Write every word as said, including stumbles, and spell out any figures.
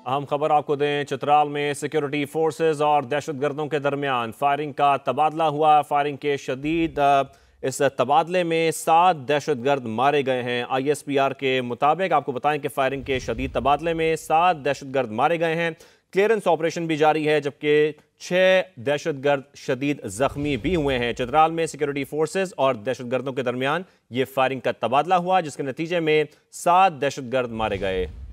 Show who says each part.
Speaker 1: अहम खबर आपको दें, चित्राल में सिक्योरिटी फोर्सेस और दहशतगर्दों के दरमियान फायरिंग का तबादला हुआ। फायरिंग के शदीद इस तबादले में सात दहशतगर्द मारे गए हैं। आई एस पी आर के मुताबिक आपको बताएं कि फायरिंग के शदीद तबादले में सात दहशतगर्द मारे गए हैं। क्लियरेंस ऑपरेशन भी जारी है, जबकि छह दहशतगर्द शदीद जख्मी भी हुए हैं। चित्राल में सिक्योरिटी फोर्सेस और दहशतगर्दों के दरमियान ये फायरिंग का तबादला हुआ, जिसके नतीजे में सात दहशतगर्द मारे गए।